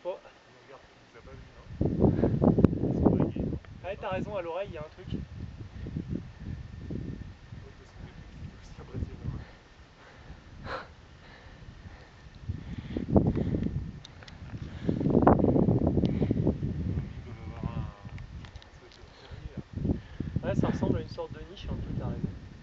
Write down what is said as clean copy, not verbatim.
pas. Regarde, il nous a pas vu, hein. Ouais, t'as raison, à l'oreille, il y a un truc. Ouais, parce qu'on est tous impressionnants. Ils doivent avoir un truc fermé là. Ouais, ça ressemble à une sorte de niche un peu, t'as raison.